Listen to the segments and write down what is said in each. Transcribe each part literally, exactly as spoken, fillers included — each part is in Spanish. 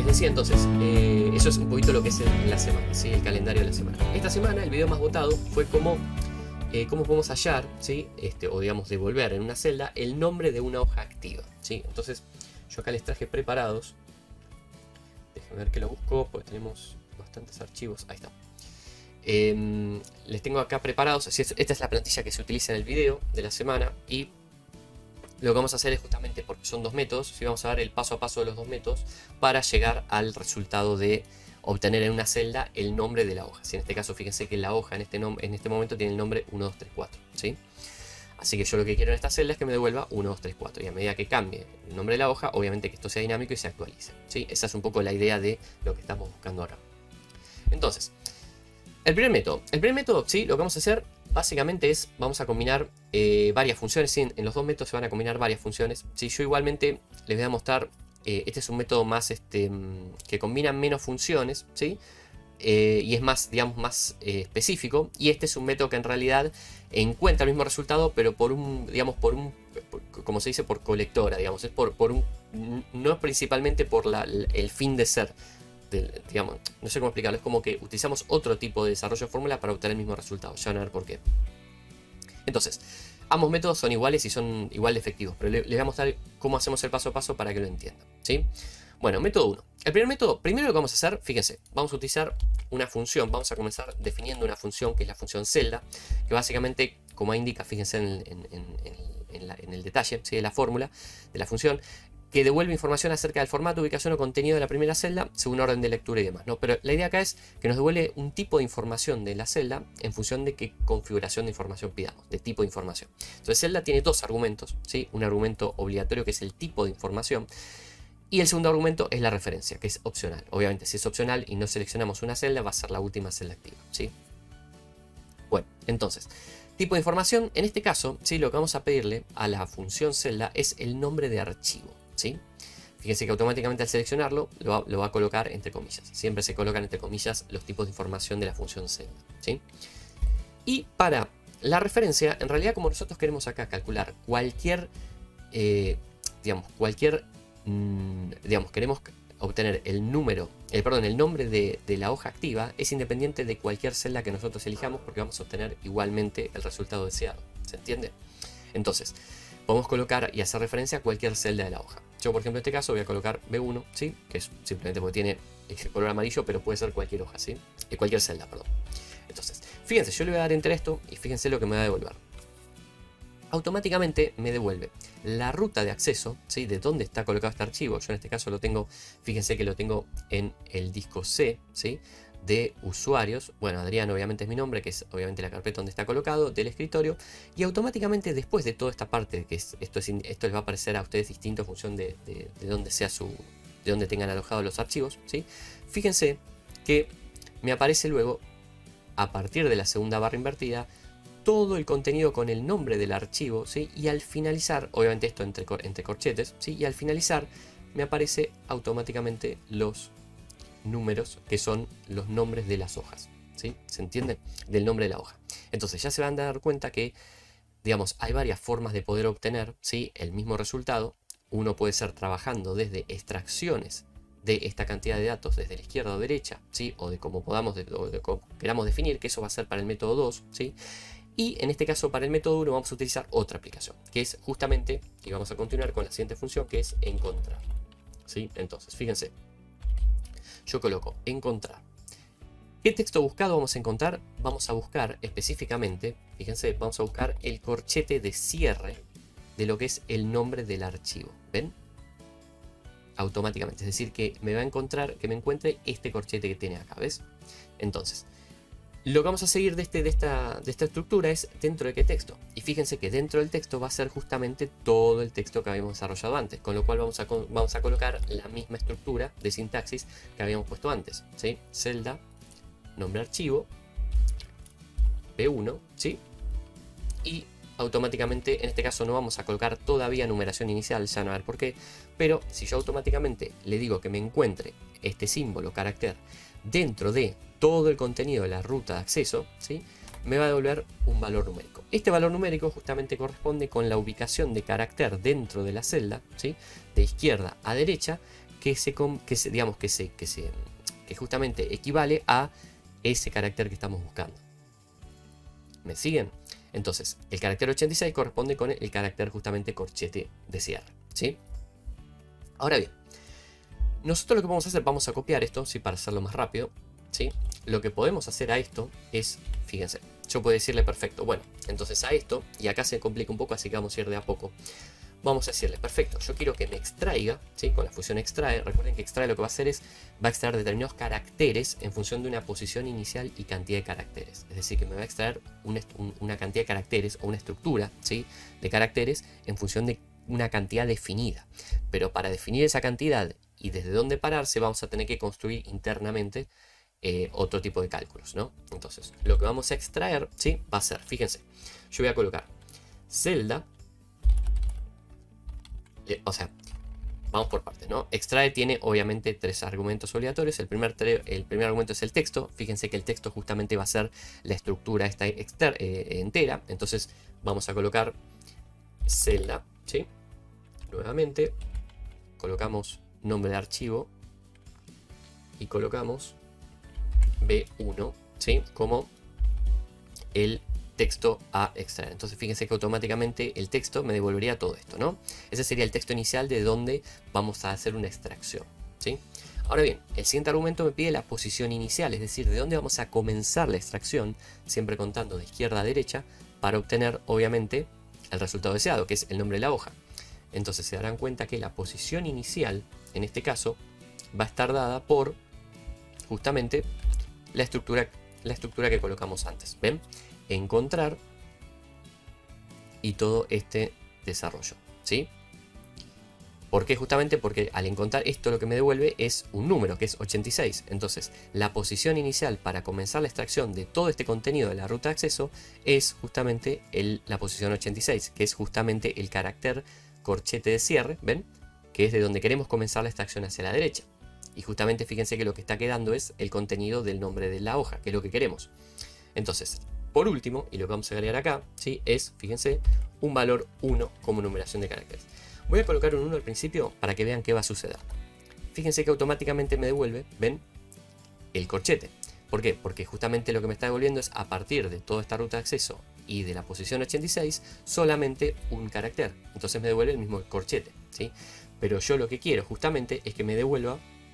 Sí, entonces, eh, eso es un poquito lo que es en la semana, ¿sí? El calendario de la semana. Esta semana el video más votado fue cómo, eh, cómo podemos hallar, ¿sí? Este, o digamos devolver en una celda el nombre de una hoja activa, ¿sí? Entonces, yo acá les traje preparados. Déjenme ver que lo busco, porque tenemos bastantes archivos. Ahí está. Eh, les tengo acá preparados. Esta es la plantilla que se utiliza en el video de la semana. Y lo que vamos a hacer es justamente, porque son dos métodos, ¿sí? Vamos a dar el paso a paso de los dos métodos para llegar al resultado de obtener en una celda el nombre de la hoja. ¿Sí? En este caso, fíjense que la hoja en este, en este momento tiene el nombre uno, dos, tres, cuatro. ¿Sí? Así que yo lo que quiero en esta celda es que me devuelva uno, dos, tres, cuatro. Y a medida que cambie el nombre de la hoja, obviamente que esto sea dinámico y se actualice. ¿Sí? Esa es un poco la idea de lo que estamos buscando ahora. Entonces, el primer método. El primer método, ¿sí? Lo que vamos a hacer básicamente es, vamos a combinar eh, varias funciones. ¿Sí? En los dos métodos se van a combinar varias funciones. ¿Sí? Yo igualmente les voy a mostrar, eh, este es un método más este, que combina menos funciones, ¿sí? Eh, y es más, digamos, más eh, específico. Y este es un método que en realidad encuentra el mismo resultado, pero por un, digamos, por un, por, como se dice, por colectora, digamos, es por, por un, no principalmente por la, el fin de ser, del, digamos, no sé cómo explicarlo, es como que utilizamos otro tipo de desarrollo de fórmula para obtener el mismo resultado, ya van a ver por qué. Entonces, ambos métodos son iguales y son igual de efectivos, pero les voy a mostrar cómo hacemos el paso a paso para que lo entiendan, ¿sí? Bueno, método uno. El primer método, primero lo que vamos a hacer, fíjense, vamos a utilizar una función, vamos a comenzar definiendo una función que es la función celda, que básicamente, como indica, fíjense en el, en, en, en, la, en el detalle, ¿sí? De la fórmula de la función, que devuelve información acerca del formato, ubicación o contenido de la primera celda según orden de lectura y demás, ¿no? Pero la idea acá es que nos devuelve un tipo de información de la celda en función de qué configuración de información pidamos, de tipo de información. Entonces, celda tiene dos argumentos, ¿sí? Un argumento obligatorio que es el tipo de información. Y el segundo argumento es la referencia, que es opcional. Obviamente, si es opcional y no seleccionamos una celda, va a ser la última celda activa, ¿sí? Bueno, entonces, tipo de información, en este caso, ¿sí? Lo que vamos a pedirle a la función celda es el nombre de archivo, ¿sí? Fíjense que automáticamente al seleccionarlo, lo va, lo va a colocar entre comillas. Siempre se colocan entre comillas los tipos de información de la función celda, ¿sí? Y para la referencia, en realidad, como nosotros queremos acá calcular cualquier, eh, digamos, cualquier... digamos, queremos obtener el número, el, perdón, el nombre de, de la hoja activa, es independiente de cualquier celda que nosotros elijamos, porque vamos a obtener igualmente el resultado deseado. ¿Se entiende? Entonces, podemos colocar y hacer referencia a cualquier celda de la hoja. Yo, por ejemplo, en este caso voy a colocar B uno, ¿sí? Que es simplemente porque tiene el color amarillo, pero puede ser cualquier hoja, ¿sí? Eh, cualquier celda, perdón. Entonces, fíjense, yo le voy a dar entre esto y fíjense lo que me va a devolver. Automáticamente me devuelve la ruta de acceso, ¿sí? De dónde está colocado este archivo. Yo en este caso lo tengo, fíjense que lo tengo en el disco C, ¿sí? De usuarios. Bueno, Adrián obviamente es mi nombre, que es obviamente la carpeta donde está colocado, del escritorio. Y automáticamente después de toda esta parte, que es, esto, es, esto les va a aparecer a ustedes distinto en función de, de, de dónde sea su, de dónde tengan alojados los archivos, ¿sí? Fíjense que me aparece luego, a partir de la segunda barra invertida, todo el contenido con el nombre del archivo, ¿sí? Y al finalizar, obviamente esto entre, entre corchetes, ¿sí? Y al finalizar me aparece automáticamente los números que son los nombres de las hojas, ¿sí? ¿Se entiende? Del nombre de la hoja. Entonces ya se van a dar cuenta que, digamos, hay varias formas de poder obtener, ¿sí? El mismo resultado. Uno puede ser trabajando desde extracciones de esta cantidad de datos desde la izquierda o derecha, ¿sí? O de cómo podamos, de, o de cómo queramos definir, que eso va a ser para el método dos, ¿sí? Y en este caso para el método uno vamos a utilizar otra aplicación, que es justamente, y vamos a continuar con la siguiente función, que es encontrar, ¿sí? Entonces, fíjense, yo coloco encontrar. ¿Qué texto buscado vamos a encontrar? Vamos a buscar específicamente, fíjense, vamos a buscar el corchete de cierre de lo que es el nombre del archivo, ¿ven? Automáticamente, es decir, que me va a encontrar, que me encuentre este corchete que tiene acá, ¿ves? Entonces, lo que vamos a seguir de, este, de, esta, de esta estructura es dentro de qué texto. Y fíjense que dentro del texto va a ser justamente todo el texto que habíamos desarrollado antes. Con lo cual vamos a, vamos a colocar la misma estructura de sintaxis que habíamos puesto antes, ¿sí? Celda, nombre archivo, B uno, ¿sí? Y automáticamente, en este caso no vamos a colocar todavía numeración inicial, ya no a ver por qué. Pero si yo automáticamente le digo que me encuentre este símbolo, carácter, dentro de todo el contenido de la ruta de acceso, ¿sí? Me va a devolver un valor numérico. Este valor numérico justamente corresponde con la ubicación de carácter dentro de la celda, ¿sí? De izquierda a derecha, que se, que se digamos que se, que se que justamente equivale a ese carácter que estamos buscando. ¿Me siguen? Entonces, el carácter ochenta y seis corresponde con el carácter justamente corchete de cierre, ¿sí? Ahora bien, nosotros lo que vamos a hacer, vamos a copiar esto, ¿sí? Para hacerlo más rápido, ¿sí? Lo que podemos hacer a esto es, fíjense, yo puedo decirle perfecto, bueno, entonces a esto, y acá se complica un poco, así que vamos a ir de a poco. Vamos a decirle, perfecto, yo quiero que me extraiga, ¿sí? Con la función extrae, recuerden que extrae lo que va a hacer es, va a extraer determinados caracteres en función de una posición inicial y cantidad de caracteres. Es decir, que me va a extraer un, un, una cantidad de caracteres o una estructura, ¿sí? De caracteres en función de una cantidad definida. Pero para definir esa cantidad y desde dónde pararse, vamos a tener que construir internamente eh, otro tipo de cálculos, ¿no? Entonces, lo que vamos a extraer, ¿sí? Va a ser, fíjense, yo voy a colocar celda. O sea, vamos por partes, ¿no? Extrae tiene obviamente tres argumentos obligatorios. El primer, el primer argumento es el texto. Fíjense que el texto justamente va a ser la estructura esta exter, eh, entera. Entonces vamos a colocar celda, ¿sí? Nuevamente colocamos nombre de archivo y colocamos B uno, ¿sí? Como el texto a extraer. Entonces fíjense que automáticamente el texto me devolvería todo esto, ¿no? Ese sería el texto inicial de donde vamos a hacer una extracción, ¿sí? Ahora bien, el siguiente argumento me pide la posición inicial, es decir, de dónde vamos a comenzar la extracción, siempre contando de izquierda a derecha, para obtener obviamente el resultado deseado, que es el nombre de la hoja. Entonces se darán cuenta que la posición inicial, en este caso, va a estar dada por justamente la estructura, la estructura que colocamos antes, ¿ven? Encontrar y todo este desarrollo, ¿sí? ¿Por qué? Justamente porque al encontrar esto lo que me devuelve es un número que es ochenta y seis. Entonces la posición inicial para comenzar la extracción de todo este contenido de la ruta de acceso es justamente el, la posición ochenta y seis, que es justamente el carácter corchete de cierre, ¿ven? Que es de donde queremos comenzar la extracción hacia la derecha. Y justamente fíjense que lo que está quedando es el contenido del nombre de la hoja, que es lo que queremos. Entonces, por último, y lo que vamos a agregar acá, ¿sí? Es, fíjense, un valor uno como numeración de caracteres. Voy a colocar un uno al principio para que vean qué va a suceder. Fíjense que automáticamente me devuelve, ¿ven? El corchete. ¿Por qué? Porque justamente lo que me está devolviendo es a partir de toda esta ruta de acceso y de la posición ochenta y seis, solamente un carácter. Entonces me devuelve el mismo corchete, ¿sí? Pero yo lo que quiero justamente es que me devuelva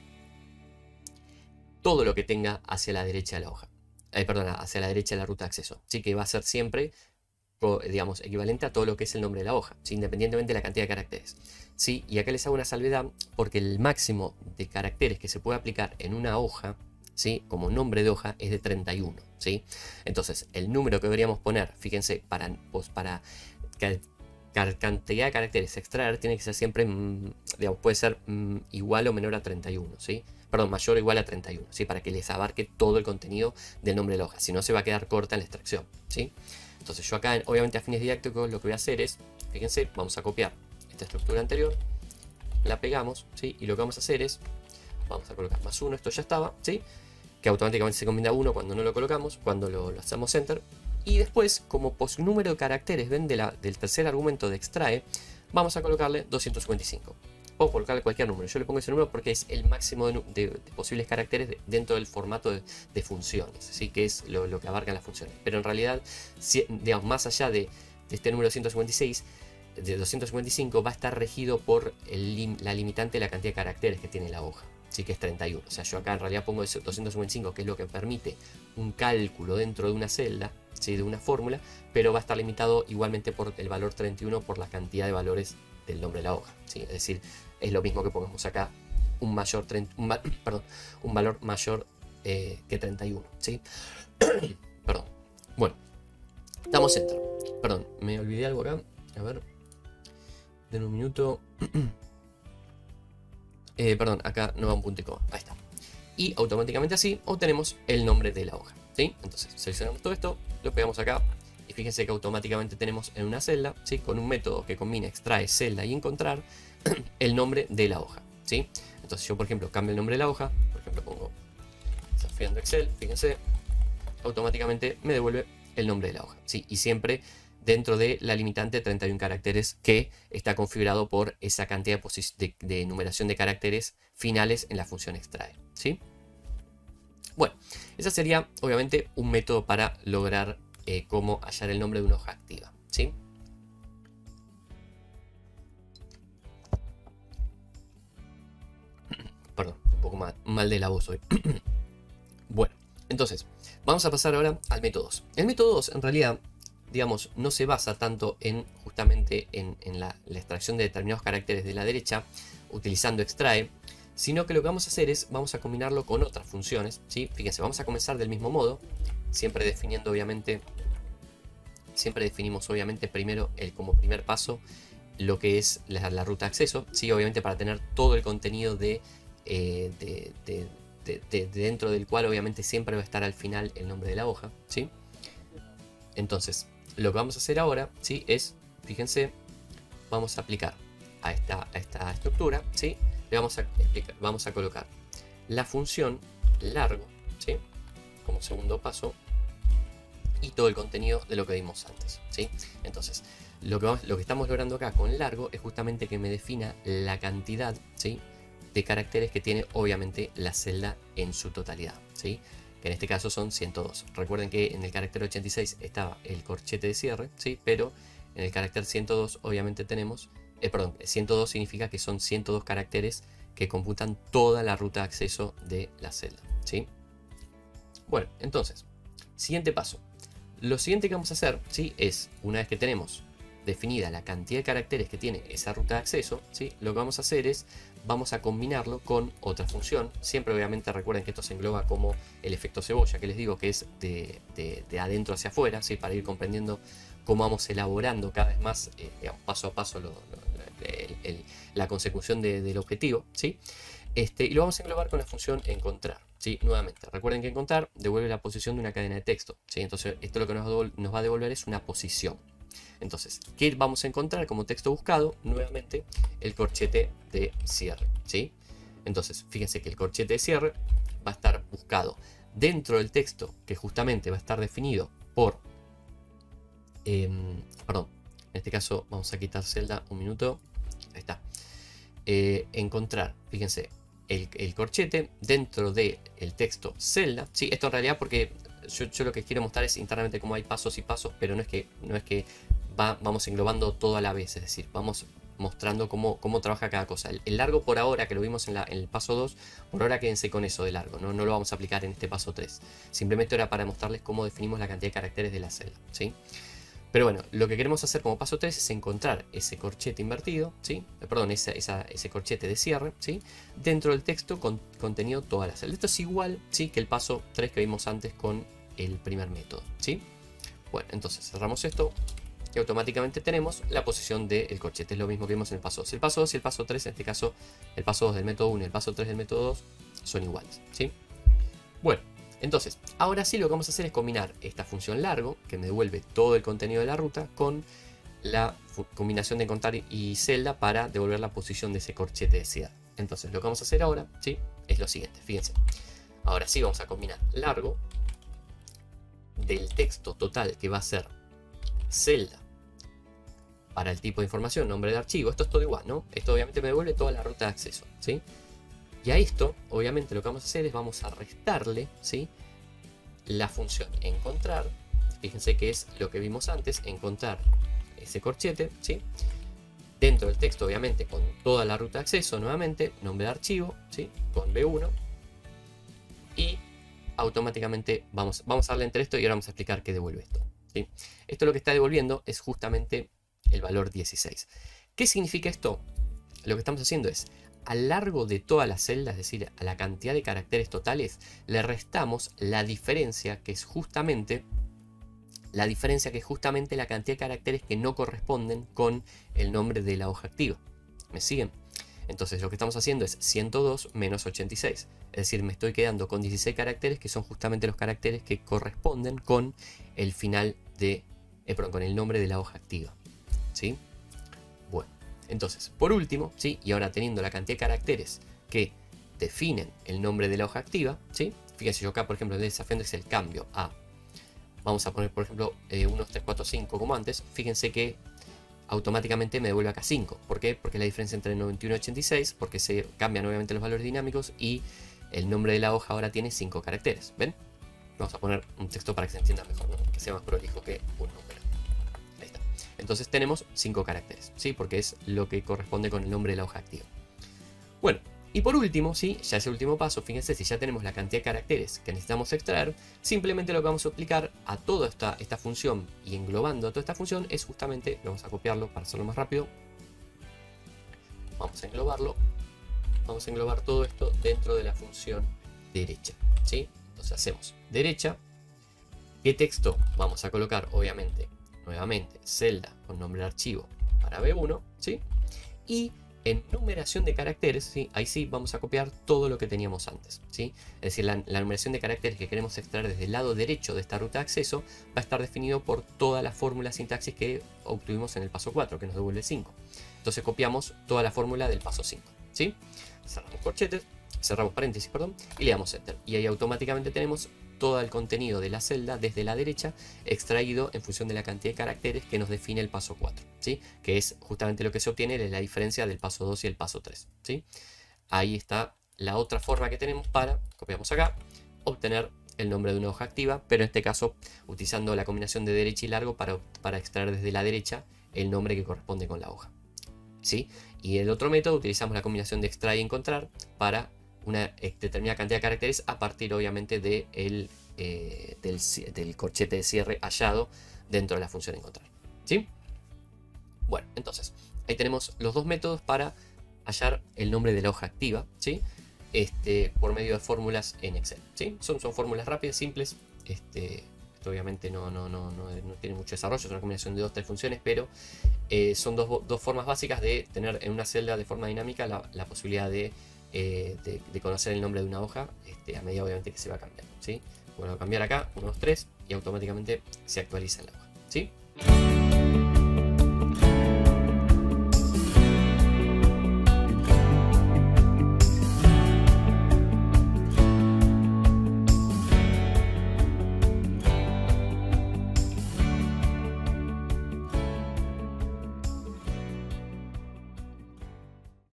todo lo que tenga hacia la derecha de la hoja. Eh, perdón, hacia la derecha de la ruta de acceso. Así que va a ser siempre, digamos, equivalente a todo lo que es el nombre de la hoja, ¿sí? Independientemente de la cantidad de caracteres. ¿Sí? Y acá les hago una salvedad porque el máximo de caracteres que se puede aplicar en una hoja, ¿sí? Como nombre de hoja es de treinta y uno. ¿Sí? Entonces, el número que deberíamos poner, fíjense, para, pues, para cantidad de caracteres extraer, tiene que ser siempre, digamos, puede ser mm, igual o menor a treinta y uno. ¿Sí? Perdón, mayor o igual a treinta y uno, ¿sí? Para que les abarque todo el contenido del nombre de la hoja, si no se va a quedar corta en la extracción, ¿sí? Entonces yo acá, obviamente a fines didácticos, lo que voy a hacer es, fíjense, vamos a copiar esta estructura anterior, la pegamos, ¿sí? Y lo que vamos a hacer es, vamos a colocar más uno, esto ya estaba, ¿sí? Que automáticamente se combina uno cuando no lo colocamos, cuando lo, lo hacemos enter. Y después, como posnúmero de caracteres, ven, de la, del tercer argumento de extrae, vamos a colocarle doscientos cincuenta y cinco. O colocarle cualquier número. Yo le pongo ese número porque es el máximo de, de, de posibles caracteres de, dentro del formato de, de funciones, ¿sí? Que es lo, lo que abarcan las funciones. Pero en realidad, si, digamos, más allá de, de este número doscientos cincuenta y seis, de doscientos cincuenta y cinco va a estar regido por el, la limitante de la cantidad de caracteres que tiene la hoja, ¿sí? Que es treinta y uno. O sea, yo acá en realidad pongo ese doscientos cincuenta y cinco, que es lo que permite un cálculo dentro de una celda, ¿sí? De una fórmula, pero va a estar limitado igualmente por el valor treinta y uno por la cantidad de valores del nombre de la hoja, ¿sí? Es decir, es lo mismo que pongamos acá un mayor treinta, un, perdón, un valor mayor eh, que treinta y uno, ¿sí? Perdón. Bueno, damos enter. Perdón, me olvidé algo acá. A ver. Den un minuto. eh, perdón, acá no va un punto y coma. Ahí está. Y automáticamente así obtenemos el nombre de la hoja, ¿sí? Entonces seleccionamos todo esto, lo pegamos acá. Y fíjense que automáticamente tenemos en una celda, ¿sí? Con un método que combina extrae, celda y encontrar el nombre de la hoja, ¿sí? Entonces yo, por ejemplo, cambio el nombre de la hoja, por ejemplo pongo desafiando Excel, fíjense, automáticamente me devuelve el nombre de la hoja, ¿sí? Y siempre dentro de la limitante de treinta y un caracteres que está configurado por esa cantidad de, de, de numeración de caracteres finales en la función extrae, ¿sí? Bueno, ese sería obviamente un método para lograr eh, cómo hallar el nombre de una hoja activa, ¿sí? Perdón, un poco mal, mal de la voz hoy. Bueno, entonces, vamos a pasar ahora al método dos. El método dos, en realidad, digamos, no se basa tanto en justamente en, en la, la extracción de determinados caracteres de la derecha, utilizando extrae, sino que lo que vamos a hacer es, vamos a combinarlo con otras funciones, ¿sí? Fíjense, vamos a comenzar del mismo modo, siempre definiendo, obviamente, siempre definimos, obviamente, primero, el, como primer paso, lo que es la, la ruta de acceso, ¿sí? Obviamente para tener todo el contenido de, eh, de, de, de, de, de dentro del cual, obviamente, siempre va a estar al final el nombre de la hoja, ¿sí? Entonces, lo que vamos a hacer ahora, ¿sí? Es, fíjense, vamos a aplicar a esta, a esta estructura, ¿sí? Le vamos a, explicar, vamos a colocar la función largo, ¿sí? Como segundo paso, y todo el contenido de lo que vimos antes, ¿sí? Entonces, lo que, vamos, lo que estamos logrando acá con largo es justamente que me defina la cantidad, ¿sí? de caracteres que tiene, obviamente, la celda en su totalidad, ¿sí? Que en este caso son ciento dos. Recuerden que en el carácter ochenta y seis estaba el corchete de cierre, ¿sí? Pero en el carácter ciento dos obviamente tenemos, eh, perdón, ciento dos significa que son ciento dos caracteres que computan toda la ruta de acceso de la celda, ¿sí? Bueno, entonces, siguiente paso. Lo siguiente que vamos a hacer, ¿sí? Es, una vez que tenemos definida la cantidad de caracteres que tiene esa ruta de acceso, ¿sí? Lo que vamos a hacer es, vamos a combinarlo con otra función. Siempre obviamente recuerden que esto se engloba como el efecto cebolla, que les digo que es de, de, de adentro hacia afuera, ¿sí? Para ir comprendiendo cómo vamos elaborando cada vez más, eh, digamos, paso a paso lo, lo, el, el, la consecución de, del objetivo, ¿sí? Este, y lo vamos a englobar con la función encontrar, ¿sí? Nuevamente, recuerden que encontrar devuelve la posición de una cadena de texto, ¿sí? Entonces esto lo que nos, nos va a devolver es una posición. Entonces, ¿qué vamos a encontrar como texto buscado? Nuevamente, el corchete de cierre, ¿sí? Entonces, fíjense que el corchete de cierre va a estar buscado dentro del texto que justamente va a estar definido por... Eh, perdón, en este caso vamos a quitar celda un minuto. Ahí está. Eh, encontrar, fíjense, el, el corchete dentro del texto celda, ¿sí? Esto en realidad porque yo, yo lo que quiero mostrar es internamente cómo hay pasos y pasos, pero no es que, no es que va, vamos englobando todo a la vez, es decir, vamos mostrando cómo, cómo trabaja cada cosa. El, el largo por ahora, que lo vimos en, la, en el paso dos, por ahora quédense con eso de largo, ¿no? No lo vamos a aplicar en este paso tres. Simplemente era para mostrarles cómo definimos la cantidad de caracteres de la celda, ¿sí? Pero bueno, lo que queremos hacer como paso tres es encontrar ese corchete invertido, ¿sí? Perdón, esa, esa, ese corchete de cierre, ¿sí? Dentro del texto con contenido toda la celda. Esto es igual, ¿sí? Que el paso tres que vimos antes con el primer método, ¿sí? Bueno, entonces cerramos esto y automáticamente tenemos la posición del corchete. Es lo mismo que vimos en el paso dos. El paso dos y el paso tres, en este caso el paso dos del método uno y el paso tres del método dos son iguales, ¿sí? Bueno, entonces, ahora sí lo que vamos a hacer es combinar esta función largo, que me devuelve todo el contenido de la ruta, con la combinación de encontrar y celda para devolver la posición de ese corchete de cierre. Entonces, lo que vamos a hacer ahora, ¿sí? Es lo siguiente, fíjense. Ahora sí vamos a combinar largo del texto total, que va a ser celda, para el tipo de información, nombre de archivo. Esto es todo igual, ¿no? Esto obviamente me devuelve toda la ruta de acceso, ¿sí? Y a esto, obviamente, lo que vamos a hacer es vamos a restarle, ¿sí? La función encontrar. Fíjense que es lo que vimos antes, encontrar ese corchete, ¿sí? Dentro del texto, obviamente, con toda la ruta de acceso, nuevamente, nombre de archivo, ¿sí? Con B uno. Y automáticamente vamos, vamos a darle entre esto y ahora vamos a explicar qué devuelve esto, ¿sí? Esto lo que está devolviendo es justamente el valor dieciséis. ¿Qué significa esto? Lo que estamos haciendo es, a lo largo de toda la celda, es decir, a la cantidad de caracteres totales, le restamos la diferencia, que es justamente la diferencia que es justamente la cantidad de caracteres que no corresponden con el nombre de la hoja activa. ¿Me siguen? Entonces lo que estamos haciendo es ciento dos menos ochenta y seis. Es decir, me estoy quedando con dieciséis caracteres que son justamente los caracteres que corresponden con el final de, eh, perdón, con el nombre de la hoja activa, ¿sí? Bueno. Entonces, por último, ¿sí? Y ahora teniendo la cantidad de caracteres que definen el nombre de la hoja activa, ¿sí? Fíjense, yo acá, por ejemplo, el desafiante es el cambio a vamos a poner por ejemplo eh, uno, dos, tres, cuatro, cinco como antes, fíjense que automáticamente me devuelve acá cinco. ¿Por qué? Porque es la diferencia entre noventa y uno y ochenta y seis, porque se cambian obviamente los valores dinámicos y el nombre de la hoja ahora tiene cinco caracteres. ¿Ven? Vamos a poner un texto para que se entienda mejor, ¿no? Que sea más prolijo que un número. Ahí está. Entonces tenemos cinco caracteres, ¿sí? Porque es lo que corresponde con el nombre de la hoja activa. Bueno, y por último, ¿sí? Ya es el último paso, fíjense, si ya tenemos la cantidad de caracteres que necesitamos extraer, simplemente lo que vamos a aplicar a toda esta, esta función y englobando a toda esta función es justamente, vamos a copiarlo para hacerlo más rápido, vamos a englobarlo, vamos a englobar todo esto dentro de la función derecha, ¿sí? Entonces hacemos derecha, ¿qué texto vamos a colocar? Obviamente, nuevamente, celda con nombre de archivo para B uno, ¿sí? Y en numeración de caracteres, ¿sí? Ahí sí vamos a copiar todo lo que teníamos antes, ¿sí? Es decir, la, la numeración de caracteres que queremos extraer desde el lado derecho de esta ruta de acceso va a estar definido por toda la fórmula sintaxis que obtuvimos en el paso cuatro, que nos devuelve cinco. Entonces copiamos toda la fórmula del paso cinco, ¿sí? Cerramos corchetes, cerramos paréntesis, perdón, y le damos Enter. Y ahí automáticamente tenemos todo el contenido de la celda desde la derecha extraído en función de la cantidad de caracteres que nos define el paso cuatro, ¿sí? Que es justamente lo que se obtiene de la diferencia del paso dos y el paso tres, ¿sí? Ahí está la otra forma que tenemos para, copiamos acá, obtener el nombre de una hoja activa, pero en este caso utilizando la combinación de derecha y largo para, para extraer desde la derecha el nombre que corresponde con la hoja, ¿sí? Y el otro método utilizamos la combinación de extraer y encontrar para una determinada cantidad de caracteres a partir obviamente de el, eh, del, del corchete de cierre hallado dentro de la función encontrar, ¿sí? Bueno, entonces ahí tenemos los dos métodos para hallar el nombre de la hoja activa, ¿sí? Este, por medio de fórmulas en Excel, ¿sí? Son, son fórmulas rápidas, simples. Este, esto obviamente no, no, no, no, no tiene mucho desarrollo, es una combinación de dos o tres funciones, pero eh, son dos, dos formas básicas de tener en una celda de forma dinámica la, la posibilidad de Eh, de, de conocer el nombre de una hoja este, a medida obviamente que se va cambiando, ¿sí? Bueno, cambiar acá, uno, dos, tres y automáticamente se actualiza en la hoja, ¿sí?